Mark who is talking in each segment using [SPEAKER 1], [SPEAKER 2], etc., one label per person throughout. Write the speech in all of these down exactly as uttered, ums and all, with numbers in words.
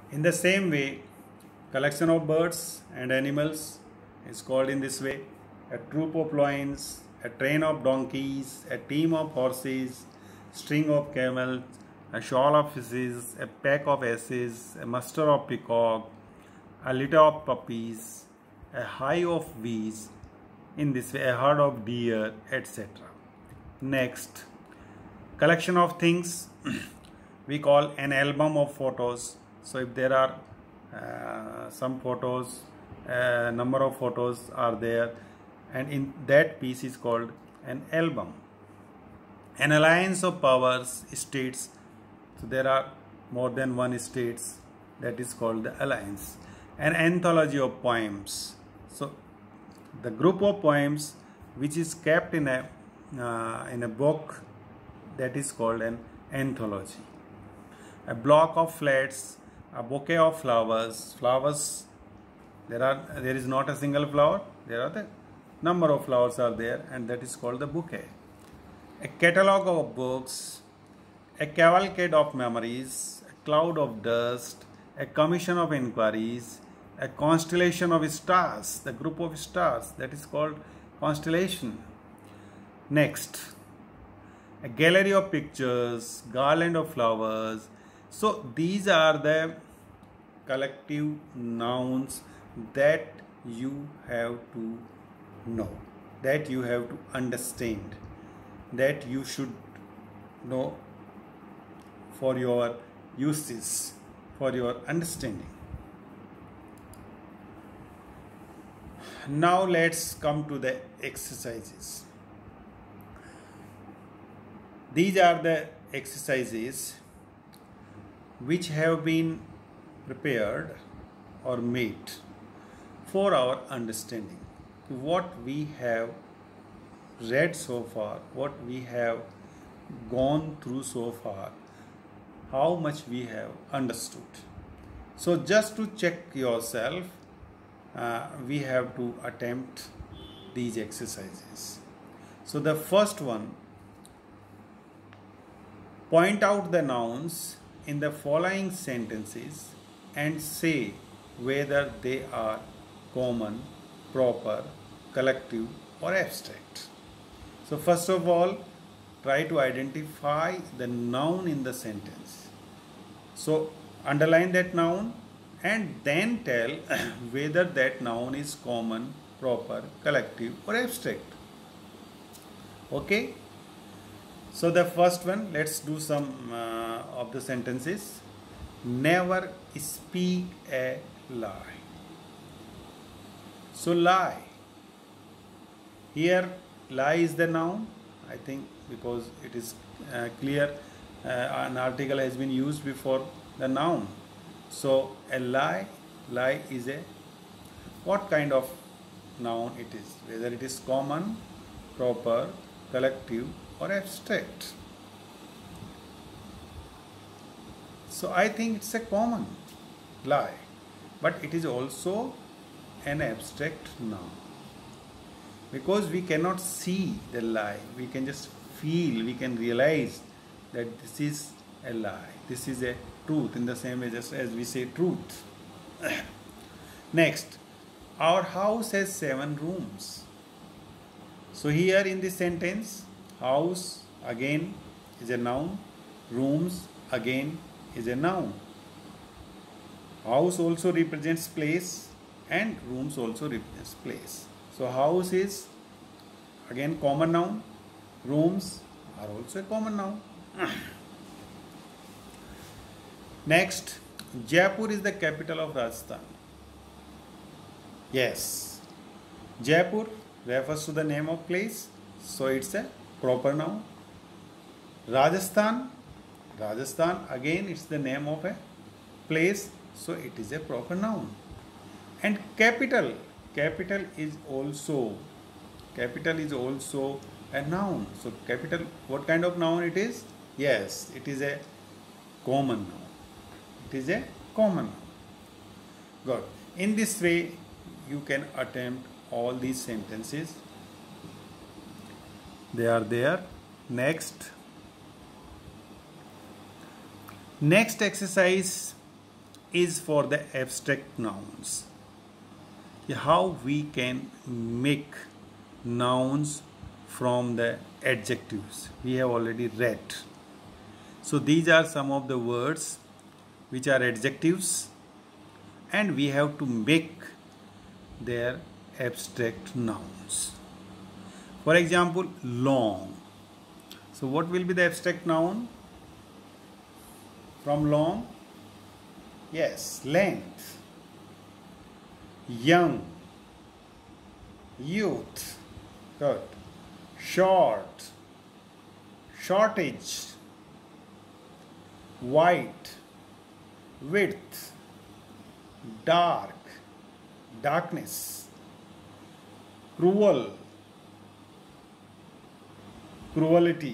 [SPEAKER 1] In the same way, collection of birds and animals is called in this way: a troop of lions, a train of donkeys, a team of horses, string of camels, a shoal of fishes, a pack of asses, a muster of peacock, a litter of puppies, a hive of bees, in this way a herd of deer, et cetera. Next, collection of things we call an album of photos. So if there are uh, some photos, uh, number of photos are there, and in that piece is called an album. An alliance of powers, states, so there are more than one states, that is called the alliance. An anthology of poems, so the group of poems which is kept in a uh, in a book, that is called an anthology. A block of flats, a bouquet of flowers. Flowers, there are there is not a single flower, there are the number of flowers are there, and that is called the bouquet. A catalogue of books, a cavalcade of memories, a cloud of dust, a commission of inquiries, a constellation of stars, the group of stars, that is called constellation. Next, a gallery of pictures, garland of flowers. So these are the collective nouns that you have to know, that you have to understand, that you should know for your uses, for your understanding. Now let's come to the exercises. These are the exercises which have been prepared or made for our understanding. What we have read so far, what we have gone through so far, how much we have understood. So just to check yourself, uh, we have to attempt these exercises. So the first one, point out the nouns in the following sentences and say whether they are common, proper, collective or abstract. So first of all, try to identify the noun in the sentence. So underline that noun and then tell whether that noun is common, proper, collective or abstract. Okay? So the first one, let's do some uh, of the sentences. Never speak a lie. So lie. Here lie is the noun, I think, because it is uh, clear uh, an article has been used before the noun. So a lie, lie is a, what kind of noun it is, whether it is common, proper, collective or abstract. So I think it's a common lie, but it is also an abstract noun, because we cannot see the lie, we can just feel, we can realize that this is a lie, this is a truth, in the same way just as we say truth. Next, our house has seven rooms. So here in this sentence, house again is a noun, rooms again is a noun. House also represents place and rooms also represents place. So house is again common noun, rooms are also a common noun. Next, Jaipur is the capital of Rajasthan. Yes, Jaipur refers to the name of place, so it's a proper noun. Rajasthan, Rajasthan again it's the name of a place, so it is a proper noun. And capital, capital is also, capital is also a noun. So capital, what kind of noun it is? Yes, it is a common noun. It is a common noun. Good. In this way, you can attempt all these sentences. They are there. Next. Next exercise is for the abstract nouns. How we can make nouns from the adjectives we have already read. So these are some of the words which are adjectives, and we have to make their abstract nouns. For example, long. So what will be the abstract noun from long? Yes, length. Young, youth, good. Short, shortage. White, width. Dark, darkness. Cruel, cruelty.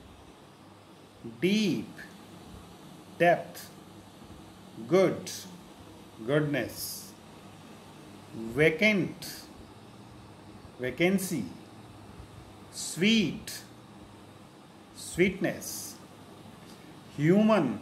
[SPEAKER 1] Deep, depth. Good, goodness. Vacant, vacancy. Sweet, sweetness. Human,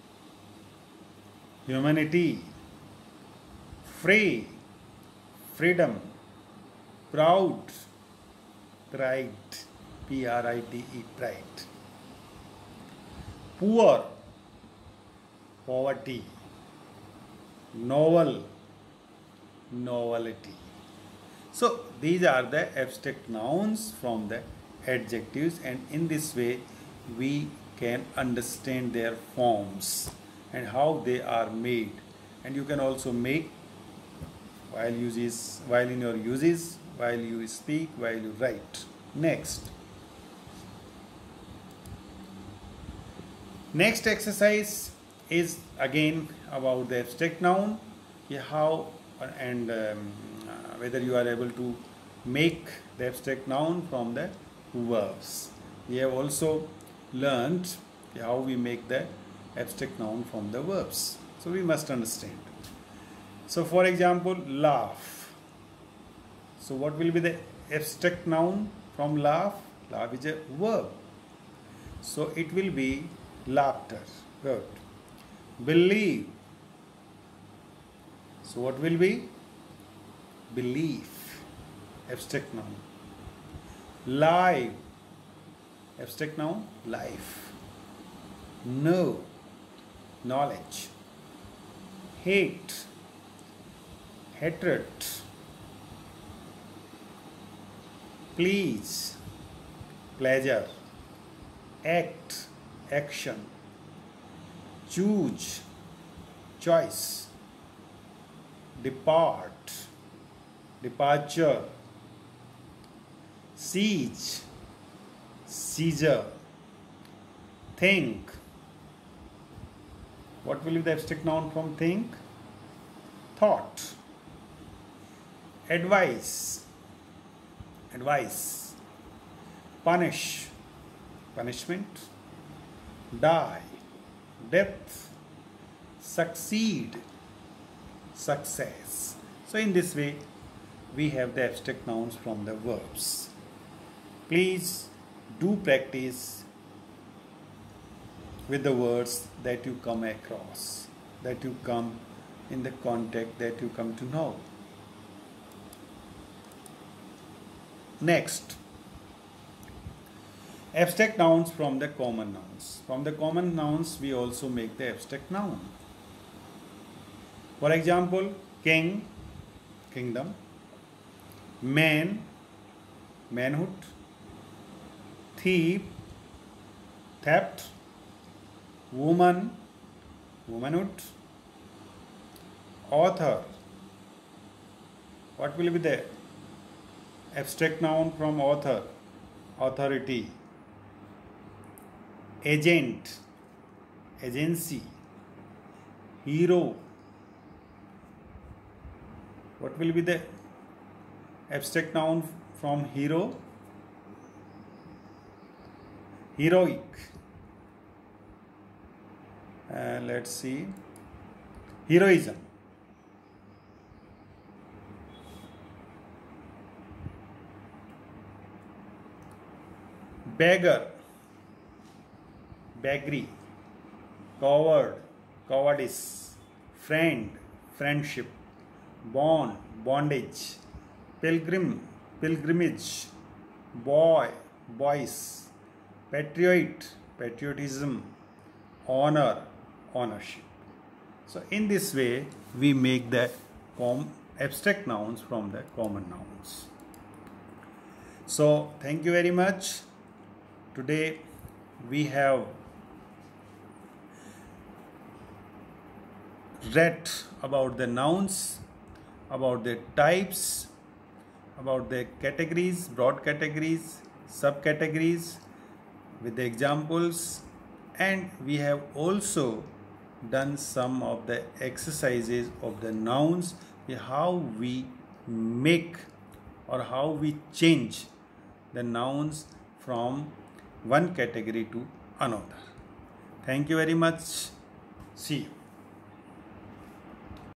[SPEAKER 1] humanity. Free, freedom. Proud, pride. P R I D E, pride. Poor, poverty. Novel, novelty. So these are the abstract nouns from the adjectives, and in this way we can understand their forms and how they are made. And you can also make while uses while in your uses, while you speak, while you write. Next. Next exercise is again about the abstract noun. Yeah, how and um, uh, whether you are able to make the abstract noun from the verbs. We have also learned how we make the abstract noun from the verbs. So we must understand. So for example, laugh. So what will be the abstract noun from laugh? Laugh is a verb. So it will be laughter. Good. Believe. So what will be? Belief. Abstract noun. Live. Abstract noun. Life. Know. Knowledge. Hate. Hatred. Please. Pleasure. Act. Action. Choose. Choice. Depart. Departure. Siege. Seizure. Think. What will be the abstract noun from think? Thought. Advice. Advice. Punish. Punishment. Die. Death. Succeed. Success. So in this way we have the abstract nouns from the verbs. Please do practice with the words that you come across, that you come in the contact, that you come to know. Next, abstract nouns from the common nouns. From the common nouns we also make the abstract noun. For example, king, kingdom. Man, manhood. Thief, theft. Woman, womanhood. Author. What will be the abstract noun from author? Authority. Agent, agency. Hero. What will be the abstract noun from hero? Heroic. Uh, let's see. Heroism. Beggar. Beggary. Coward. Cowardice. friend, friendship, bond, bondage, pilgrim, pilgrimage, boy, boys, patriot, patriotism, honor, ownership. So in this way we make the com abstract nouns from the common nouns. So thank you very much. Today we have read about the nouns, about their types, about their categories, broad categories, subcategories with the examples, and we have also done some of the exercises of the nouns, how we make or how we change the nouns from one category to another. Thank you very much. See you.